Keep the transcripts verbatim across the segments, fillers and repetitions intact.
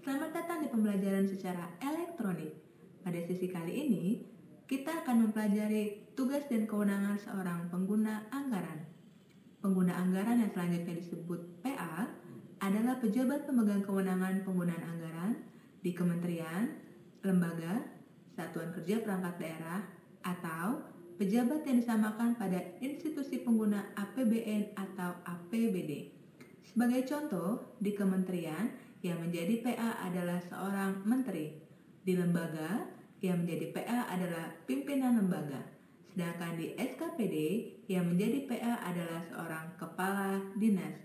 Selamat datang di pembelajaran secara elektronik. Pada sesi kali ini, kita akan mempelajari tugas dan kewenangan seorang pengguna anggaran. Pengguna anggaran yang selanjutnya disebut P A adalah pejabat pemegang kewenangan penggunaan anggaran di kementerian, lembaga, satuan kerja perangkat daerah, atau pejabat yang disamakan pada institusi pengguna A P B N atau A P B D. Sebagai contoh, di kementerian, yang menjadi P A adalah seorang menteri. Di lembaga, yang menjadi P A adalah pimpinan lembaga. Sedangkan di S K P D, yang menjadi P A adalah seorang kepala dinas.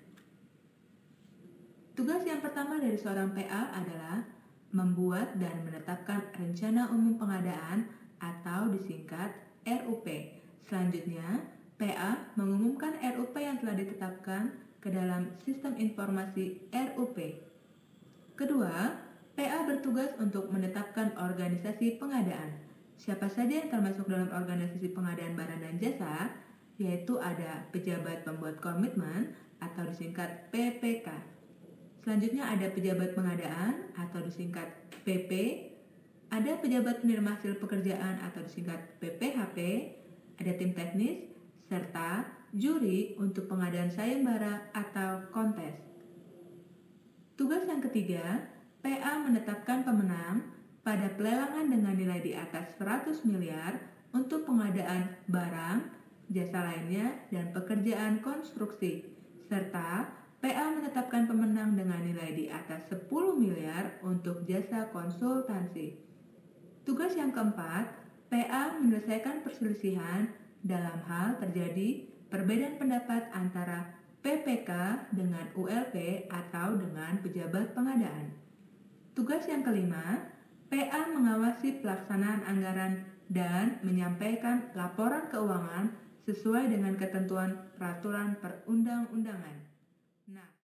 Tugas yang pertama dari seorang P A adalah membuat dan menetapkan rencana umum pengadaan atau disingkat R U P. Selanjutnya, P A mengumumkan R U P yang telah ditetapkan ke dalam sistem informasi R U P. Kedua, P A bertugas untuk menetapkan organisasi pengadaan. Siapa saja yang termasuk dalam organisasi pengadaan barang dan jasa, yaitu ada pejabat pembuat komitmen atau disingkat P P K. Selanjutnya ada pejabat pengadaan atau disingkat P P, ada pejabat penerima hasil pekerjaan atau disingkat P P H P, ada tim teknis, serta juri untuk pengadaan sayembara atau kontes. Tugas yang ketiga, P A menetapkan pemenang pada pelelangan dengan nilai di atas seratus miliar untuk pengadaan barang, jasa lainnya, dan pekerjaan konstruksi, serta P A menetapkan pemenang dengan nilai di atas sepuluh miliar untuk jasa konsultansi. Tugas yang keempat, P A menyelesaikan perselisihan dalam hal terjadi perbedaan pendapat antara P P K dengan U L P atau dengan pejabat pengadaan. Tugas yang kelima, P A mengawasi pelaksanaan anggaran dan menyampaikan laporan keuangan sesuai dengan ketentuan peraturan perundang-undangan. Nah,